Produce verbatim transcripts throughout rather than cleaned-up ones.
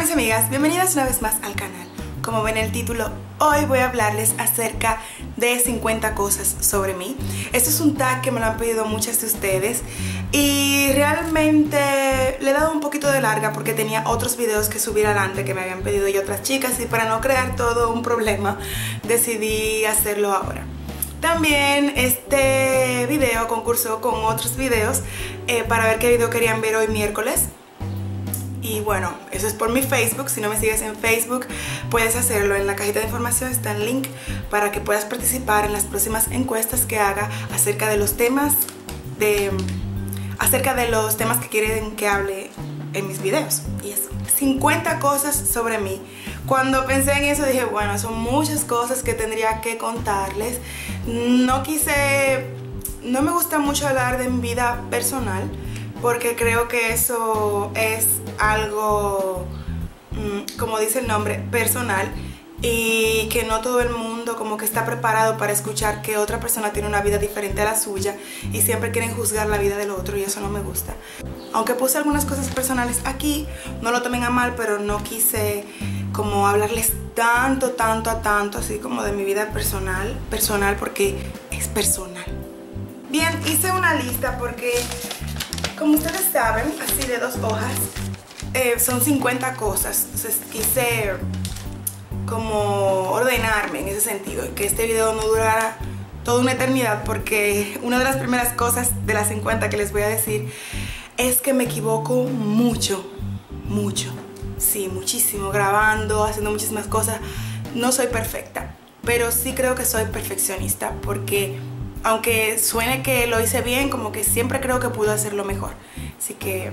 mis amigas, bienvenidas una vez más al canal. Como ven el título, hoy voy a hablarles acerca de cincuenta cosas sobre mí. Este es un tag que me lo han pedido muchas de ustedes y realmente le he dado un poquito de larga porque tenía otros videos que subir adelante que me habían pedido y otras chicas, y para no crear todo un problema decidí hacerlo ahora. También este video concursó con otros videos eh, para ver qué video querían ver hoy miércoles. Y bueno, eso es por mi Facebook. Si no me sigues en Facebook, puedes hacerlo. En la cajita de información está el link para que puedas participar en las próximas encuestas que haga acerca de los temas de acerca de los temas que quieren que hable en mis videos. Y eso, cincuenta cosas sobre mí. Cuando pensé en eso dije, bueno, son muchas cosas que tendría que contarles. No quise, no me gusta mucho hablar de mi vida personal, porque creo que eso es algo, como dice el nombre, personal, y que no todo el mundo como que está preparado para escuchar que otra persona tiene una vida diferente a la suya y siempre quieren juzgar la vida del otro, y eso no me gusta. Aunque puse algunas cosas personales aquí, no lo tomen a mal, pero no quise como hablarles tanto, tanto, a tanto, así como de mi vida personal, personal porque es personal. Bien, hice una lista porque, como ustedes saben, así de dos hojas, eh, son cincuenta cosas. Entonces quise como ordenarme en ese sentido, y que este video no durara toda una eternidad, porque una de las primeras cosas de las cincuenta que les voy a decir es que me equivoco mucho, mucho. Sí, muchísimo, grabando, haciendo muchísimas cosas. No soy perfecta, pero sí creo que soy perfeccionista, porque aunque suene que lo hice bien, como que siempre creo que pude hacerlo mejor. Así que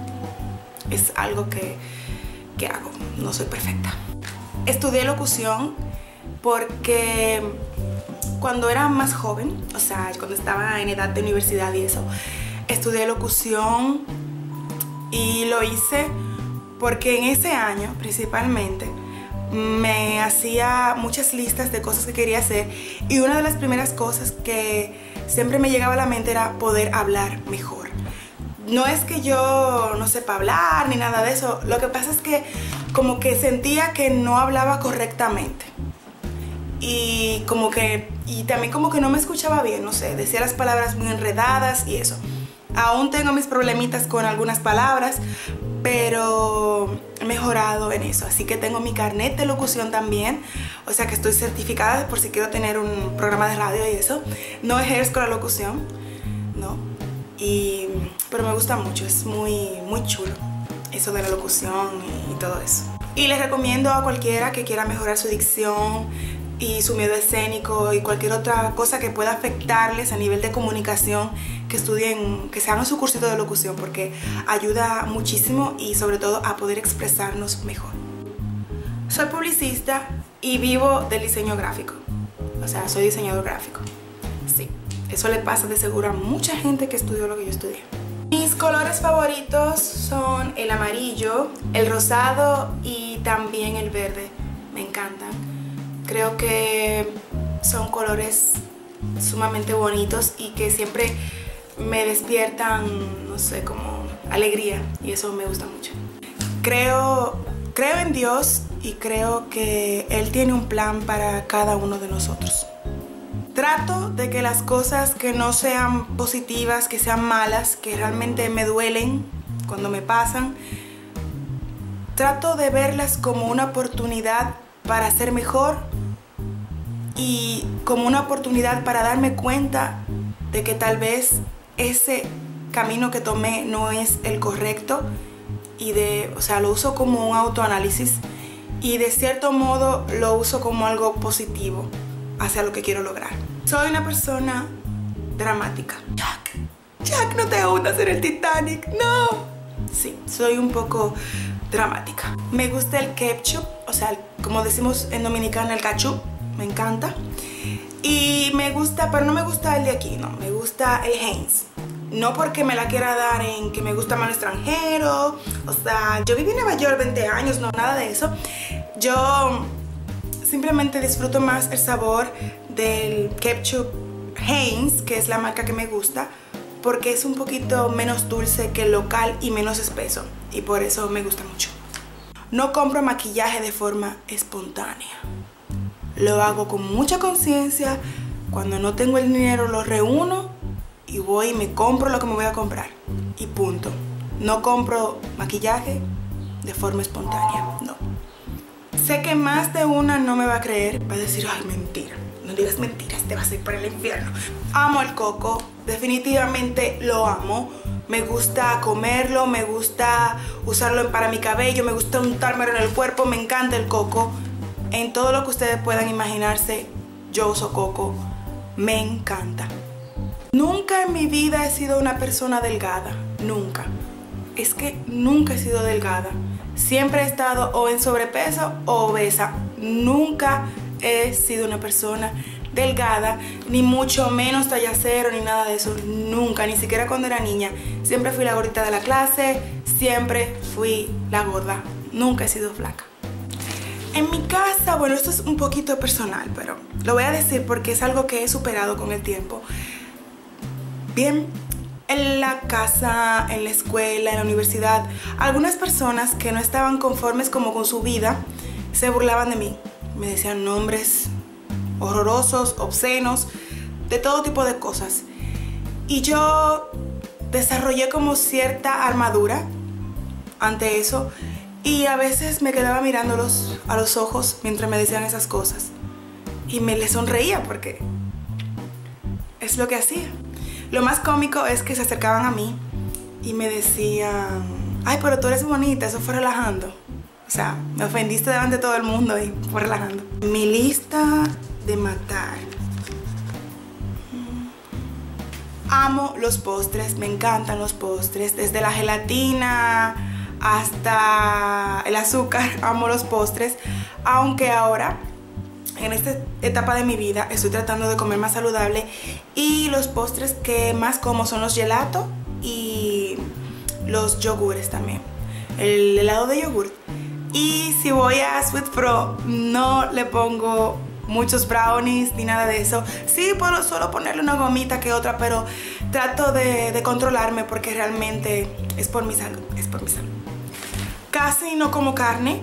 es algo que, que hago, no soy perfecta. Estudié locución porque cuando era más joven, o sea, cuando estaba en edad de universidad y eso, estudié locución, y lo hice porque en ese año principalmente me hacía muchas listas de cosas que quería hacer, y una de las primeras cosas que siempre me llegaba a la mente era poder hablar mejor. No es que yo no sepa hablar ni nada de eso, lo que pasa es que como que sentía que no hablaba correctamente, y como que y también como que no me escuchaba bien, no sé, decía las palabras muy enredadas y eso. Aún tengo mis problemitas con algunas palabras, pero he mejorado en eso. Así que tengo mi carnet de locución también, o sea que estoy certificada por si quiero tener un programa de radio y eso. No ejerzo la locución, no, y, pero me gusta mucho, es muy, muy chulo eso de la locución y, y todo eso. Y les recomiendo a cualquiera que quiera mejorar su dicción y su miedo escénico y cualquier otra cosa que pueda afectarles a nivel de comunicación, que estudien, que se hagan su cursito de locución, porque ayuda muchísimo y sobre todo a poder expresarnos mejor. Soy publicista y vivo del diseño gráfico, o sea, soy diseñador gráfico. Sí, eso le pasa de seguro a mucha gente que estudió lo que yo estudié. Mis colores favoritos son el amarillo, el rosado y también el verde. Me encantan. Creo que son colores sumamente bonitos y que siempre me despiertan, no sé, como alegría, y eso me gusta mucho. Creo, creo en Dios y creo que Él tiene un plan para cada uno de nosotros. Trato de que las cosas que no sean positivas, que sean malas, que realmente me duelen cuando me pasan, trato de verlas como una oportunidad para ser mejor y como una oportunidad para darme cuenta de que tal vez ese camino que tomé no es el correcto, y de, o sea, lo uso como un autoanálisis y de cierto modo lo uso como algo positivo hacia lo que quiero lograr. Soy una persona dramática. Jack, Jack, no te hundas en el Titanic, no. Sí, soy un poco dramática. Me gusta el ketchup, o sea, como decimos en dominicana, el ketchup, me encanta. Y me gusta, pero no me gusta el de aquí, no, me gusta el Heinz. No porque me la quiera dar en que me gusta más el extranjero, o sea, yo viví en Nueva York veinte años, no, nada de eso. Yo simplemente disfruto más el sabor del ketchup Heinz, que es la marca que me gusta, porque es un poquito menos dulce que el local y menos espeso, y por eso me gusta mucho. no compro maquillaje de forma espontánea. Lo hago con mucha conciencia. Cuando no tengo el dinero lo reúno y voy y me compro lo que me voy a comprar. Y punto. No compro maquillaje de forma espontánea, no. Sé que más de una no me va a creer, va a decir, ay, mentira. No digas mentiras, te vas a ir para el infierno. Amo el coco, definitivamente lo amo. Me gusta comerlo, me gusta usarlo para mi cabello, me gusta untármelo en el cuerpo, me encanta el coco. En todo lo que ustedes puedan imaginarse, yo uso coco. Me encanta. Nunca en mi vida he sido una persona delgada, nunca. Es que nunca he sido delgada. Siempre he estado o en sobrepeso o obesa. Nunca he sido una persona delgada, ni mucho menos talla cero, ni nada de eso. Nunca, ni siquiera cuando era niña. Siempre fui la gordita de la clase, siempre fui la gorda. Nunca he sido flaca. En mi casa, bueno, esto es un poquito personal, pero lo voy a decir porque es algo que he superado con el tiempo. Bien, en la casa, en la escuela, en la universidad, algunas personas que no estaban conformes como con su vida se burlaban de mí. Me decían nombres horrorosos, obscenos, de todo tipo de cosas. Y yo desarrollé como cierta armadura ante eso y a veces me quedaba mirándolos a los ojos mientras me decían esas cosas. Y me les sonreía porque es lo que hacía. Lo más cómico es que se acercaban a mí y me decían, ay, pero tú eres bonita, eso fue relajando. O sea, me ofendiste delante de todo el mundo y fue relajando. Mi lista de matar. Amo los postres, me encantan los postres. Desde la gelatina hasta el azúcar, amo los postres. Aunque ahora, en esta etapa de mi vida, estoy tratando de comer más saludable. Y los postres que más como son los gelato y los yogures también. El helado de yogur. Y si voy a Sweet Pro, no le pongo muchos brownies ni nada de eso. Sí, puedo solo ponerle una gomita que otra, pero trato de, de controlarme porque realmente es por mi salud, es por mi salud. Casi no como carne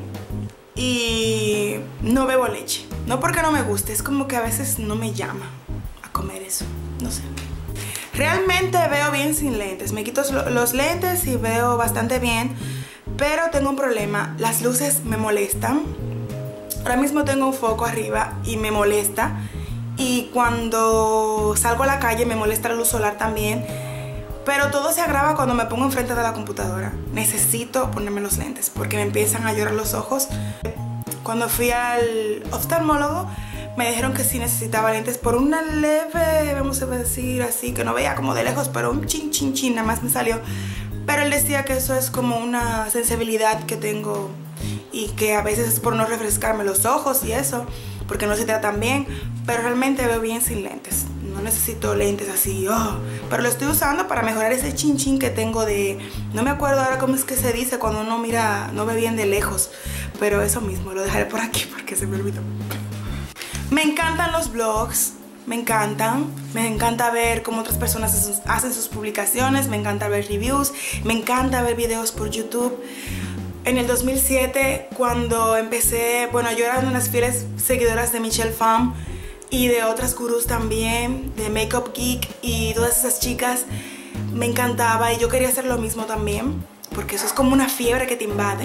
y no bebo leche. No porque no me guste, es como que a veces no me llama a comer eso, no sé. Realmente veo bien sin lentes. Me quito los lentes y veo bastante bien. Pero tengo un problema, las luces me molestan. Ahora mismo tengo un foco arriba y me molesta. Y cuando salgo a la calle me molesta la luz solar también. Pero todo se agrava cuando me pongo enfrente de la computadora. Necesito ponerme los lentes porque me empiezan a llorar los ojos. Cuando fui al oftalmólogo me dijeron que sí necesitaba lentes por una leve, vamos a decir así, que no veía como de lejos, pero un chin chin chin nada más me salió. Pero él decía que eso es como una sensibilidad que tengo y que a veces es por no refrescarme los ojos y eso, porque no se tratan bien, pero realmente veo bien sin lentes. No necesito lentes así, oh, pero lo estoy usando para mejorar ese chin chin que tengo de... No me acuerdo ahora cómo es que se dice cuando uno mira, no ve bien de lejos, pero eso mismo, lo dejaré por aquí porque se me olvidó. Me encantan los vlogs. Me encantan, me encanta ver cómo otras personas hacen sus publicaciones, me encanta ver reviews, me encanta ver videos por YouTube. En el dos mil siete, cuando empecé, bueno, yo era una de las fieles seguidoras de Michelle Pham y de otras gurús también, de Makeup Geek y todas esas chicas, me encantaba y yo quería hacer lo mismo también, porque eso es como una fiebre que te invade.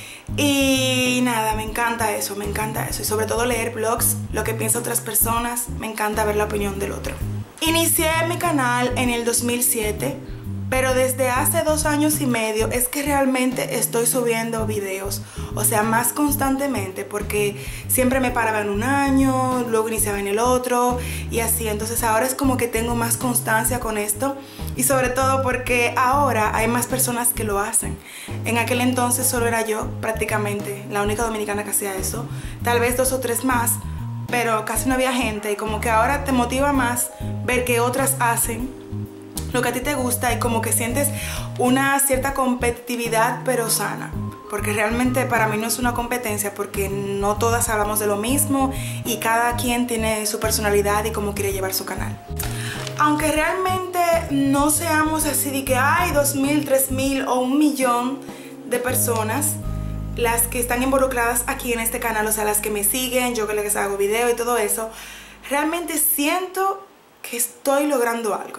Y nada, me encanta eso, me encanta eso. Y sobre todo leer blogs, lo que piensan otras personas. Me encanta ver la opinión del otro. Inicié mi canal en el dos mil siete, pero desde hace dos años y medio es que realmente estoy subiendo videos. O sea, más constantemente, porque siempre me paraba en un año, luego iniciaba en el otro y así. Entonces ahora es como que tengo más constancia con esto. Y sobre todo porque ahora hay más personas que lo hacen. En aquel entonces solo era yo, prácticamente, la única dominicana que hacía eso. Tal vez dos o tres más, pero casi no había gente. Y como que ahora te motiva más ver que otras hacen lo que a ti te gusta y como que sientes una cierta competitividad pero sana. Porque realmente para mí no es una competencia porque no todas hablamos de lo mismo y cada quien tiene su personalidad y cómo quiere llevar su canal. Aunque realmente no seamos así de que hay dos mil, tres mil o un millón de personas, las que están involucradas aquí en este canal, o sea, las que me siguen, yo que les hago video y todo eso, realmente siento que estoy logrando algo.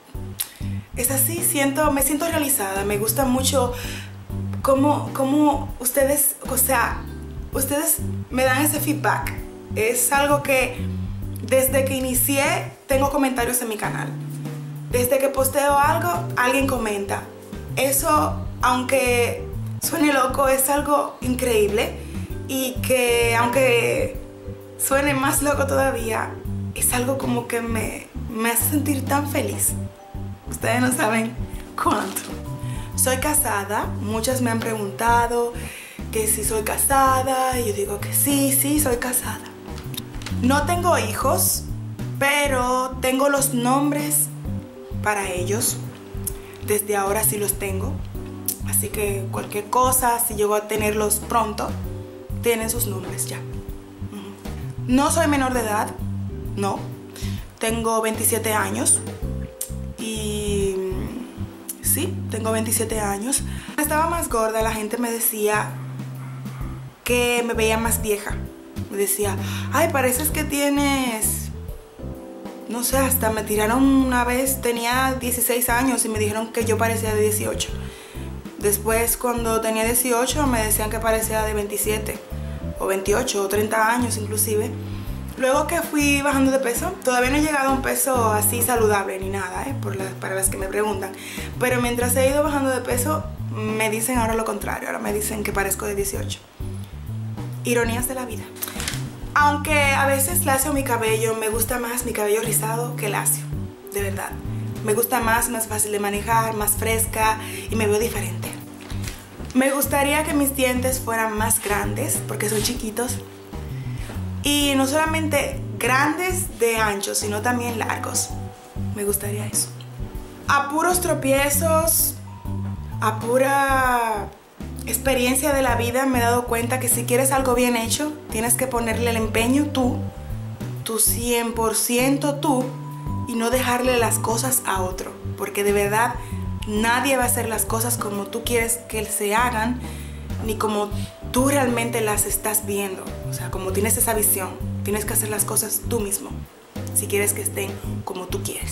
Es así, siento, me siento realizada, me gusta mucho cómo, cómo ustedes, o sea, ustedes me dan ese feedback. Es algo que desde que inicié tengo comentarios en mi canal. Desde que posteo algo, alguien comenta. Eso, aunque suene loco, es algo increíble y que aunque suene más loco todavía, es algo como que me, me hace sentir tan feliz. Ustedes no saben cuánto. Soy casada, muchas me han preguntado que si soy casada y yo digo que sí, sí, soy casada. No tengo hijos, pero tengo los nombres para ellos. Desde ahora sí los tengo. Así que cualquier cosa, si llego a tenerlos pronto, tienen sus nombres ya. No soy menor de edad, no. Tengo veintisiete años. Y sí, tengo veintisiete años. Estaba más gorda, la gente me decía que me veía más vieja. Me decía, ay, pareces que tienes, no sé, hasta me tiraron una vez, tenía dieciséis años y me dijeron que yo parecía de dieciocho. Después, cuando tenía dieciocho, me decían que parecía de veintisiete o veintiocho o treinta años inclusive. Luego que fui bajando de peso, todavía no he llegado a un peso así saludable ni nada, ¿eh? Por las, para las que me preguntan. Pero mientras he ido bajando de peso, me dicen ahora lo contrario. Ahora me dicen que parezco de dieciocho. Ironías de la vida. Aunque a veces lacio mi cabello, me gusta más mi cabello rizado que lacio. De verdad. Me gusta más, más fácil de manejar, más fresca y me veo diferente. Me gustaría que mis dientes fueran más grandes porque son chiquitos. Y no solamente grandes de ancho, sino también largos. Me gustaría eso. A puros tropiezos, a pura experiencia de la vida, me he dado cuenta que si quieres algo bien hecho, tienes que ponerle el empeño tú, tu cien por ciento tú, y no dejarle las cosas a otro. Porque de verdad, nadie va a hacer las cosas como tú quieres que se hagan, ni como tú realmente las estás viendo. O sea, como tienes esa visión, tienes que hacer las cosas tú mismo si quieres que estén como tú quieres.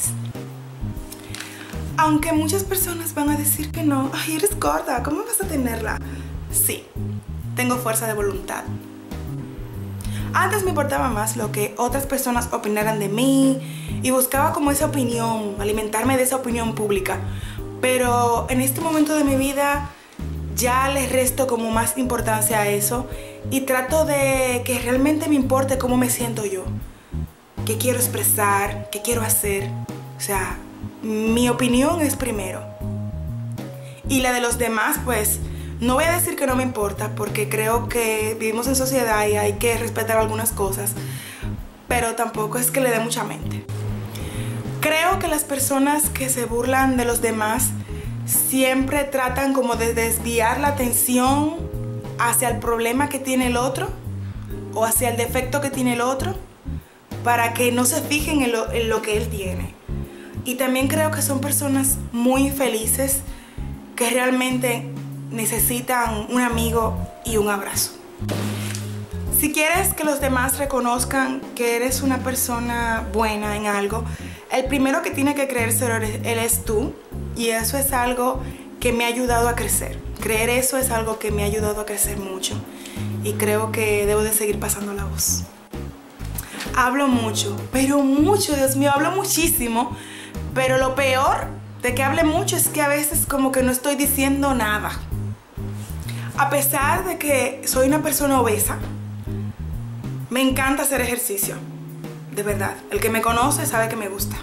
Aunque muchas personas van a decir que no, ay, eres gorda, ¿cómo vas a tenerla? Sí, tengo fuerza de voluntad. Antes me importaba más lo que otras personas opinaran de mí y buscaba como esa opinión, alimentarme de esa opinión pública. Pero en este momento de mi vida ya les resto como más importancia a eso y trato de que realmente me importe cómo me siento yo, qué quiero expresar, qué quiero hacer. O sea, mi opinión es primero. Y la de los demás, pues, no voy a decir que no me importa porque creo que vivimos en sociedad y hay que respetar algunas cosas, pero tampoco es que le dé mucha mente. Creo que las personas que se burlan de los demás siempre tratan como de desviar la atención hacia el problema que tiene el otro o hacia el defecto que tiene el otro para que no se fijen en lo, en lo que él tiene. Y también creo que son personas muy infelices que realmente necesitan un amigo y un abrazo. Si quieres que los demás reconozcan que eres una persona buena en algo, el primero que tiene que creérselo eres tú. Y eso es algo que me ha ayudado a crecer. Creer eso es algo que me ha ayudado a crecer mucho. Y creo que debo de seguir pasando la voz. Hablo mucho, pero mucho, Dios mío, hablo muchísimo. Pero lo peor de que hable mucho es que a veces como que no estoy diciendo nada. A pesar de que soy una persona obesa, me encanta hacer ejercicio. De verdad, el que me conoce sabe que me gusta.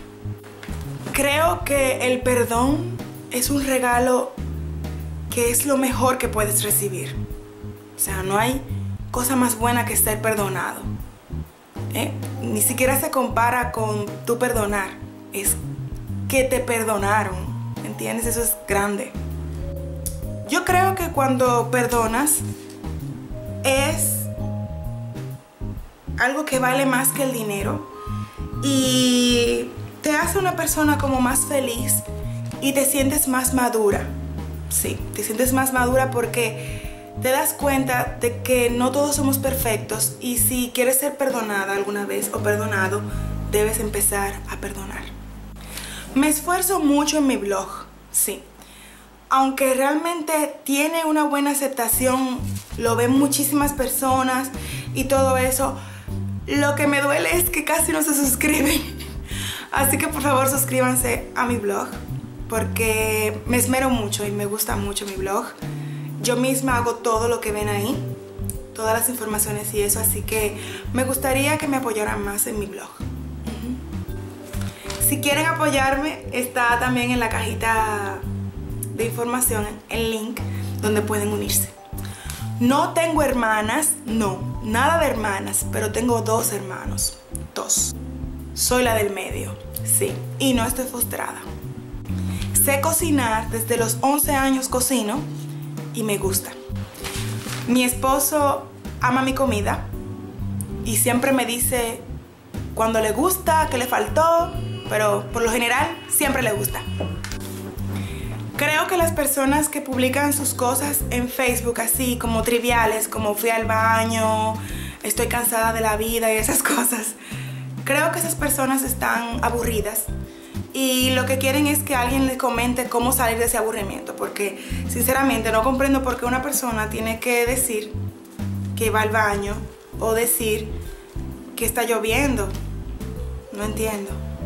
Creo que el perdón es un regalo que es lo mejor que puedes recibir. O sea, no hay cosa más buena que ser perdonado. ¿Eh? Ni siquiera se compara con tu perdonar. Es que te perdonaron. ¿Entiendes? Eso es grande. Yo creo que cuando perdonas es algo que vale más que el dinero y te hace una persona como más feliz y te sientes más madura. Sí, te sientes más madura porque te das cuenta de que no todos somos perfectos y si quieres ser perdonada alguna vez o perdonado, debes empezar a perdonar. Me esfuerzo mucho en mi blog, sí. Aunque realmente tiene una buena aceptación, lo ven muchísimas personas y todo eso, lo que me duele es que casi no se suscriben. Así que por favor suscríbanse a mi blog, porque me esmero mucho y me gusta mucho mi blog. Yo misma hago todo lo que ven ahí, todas las informaciones y eso, así que me gustaría que me apoyaran más en mi blog. Uh-huh. Si quieren apoyarme, está también en la cajita de información el link donde pueden unirse. No tengo hermanas, no, nada de hermanas, pero tengo dos hermanos, dos. Soy la del medio, sí, y no estoy frustrada. Sé cocinar, desde los once años cocino y me gusta. Mi esposo ama mi comida y siempre me dice cuando le gusta, que le faltó, pero por lo general siempre le gusta. Creo que las personas que publican sus cosas en Facebook así como triviales, como fui al baño, estoy cansada de la vida y esas cosas, creo que esas personas están aburridas y lo que quieren es que alguien les comente cómo salir de ese aburrimiento, porque sinceramente no comprendo por qué una persona tiene que decir que va al baño o decir que está lloviendo. No entiendo.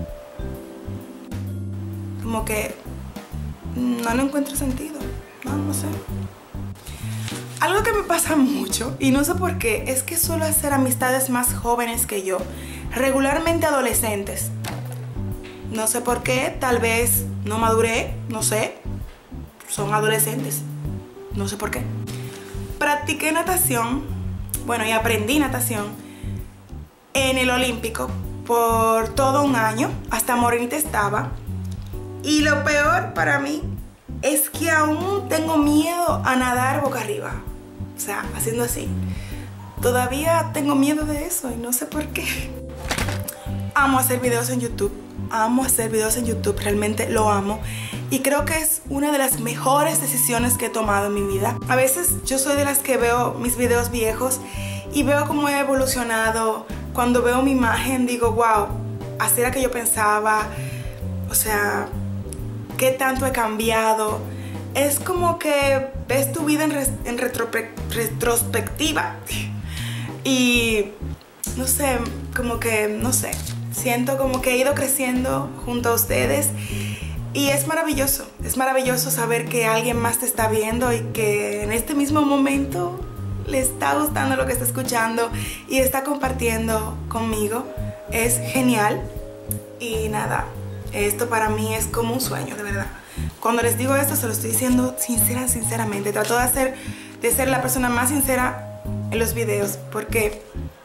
Como que no le encuentro sentido. No, no sé. Algo que me pasa mucho, y no sé por qué, es que suelo hacer amistades más jóvenes que yo, regularmente adolescentes. No sé por qué, tal vez no maduré, no sé. Son adolescentes, no sé por qué. Practiqué natación, bueno, y aprendí natación en el Olímpico por todo un año, hasta morenita estaba. Y lo peor para mí es que aún tengo miedo a nadar boca arriba. O sea, haciendo así. Todavía tengo miedo de eso y no sé por qué. Amo hacer videos en YouTube. Amo hacer videos en YouTube. Realmente lo amo. Y creo que es una de las mejores decisiones que he tomado en mi vida. A veces yo soy de las que veo mis videos viejos y veo cómo he evolucionado. Cuando veo mi imagen digo, wow, así era que yo pensaba. O sea, qué tanto he cambiado. Es como que ves tu vida en, res, en retro, retrospectiva y no sé, como que, no sé, siento como que he ido creciendo junto a ustedes y es maravilloso, es maravilloso saber que alguien más te está viendo y que en este mismo momento le está gustando lo que está escuchando y está compartiendo conmigo. Es genial y nada, esto para mí es como un sueño, de verdad. Cuando les digo esto, se lo estoy diciendo sincera, sinceramente. Trato de, hacer, de ser la persona más sincera en los videos, porque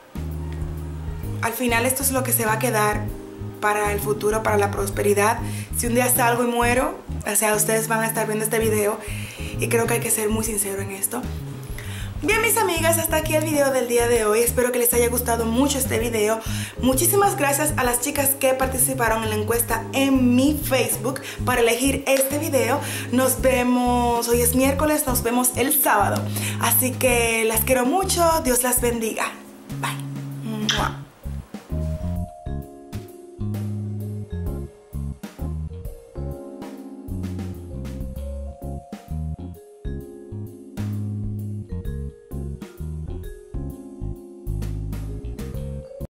al final esto es lo que se va a quedar para el futuro, para la prosperidad. Si un día salgo y muero, o sea, ustedes van a estar viendo este video y creo que hay que ser muy sincero en esto. Bien, mis amigas, hasta aquí el video del día de hoy. Espero que les haya gustado mucho este video. Muchísimas gracias a las chicas que participaron en la encuesta en mi Facebook para elegir este video. Nos vemos, hoy es miércoles, nos vemos el sábado. Así que las quiero mucho, Dios las bendiga.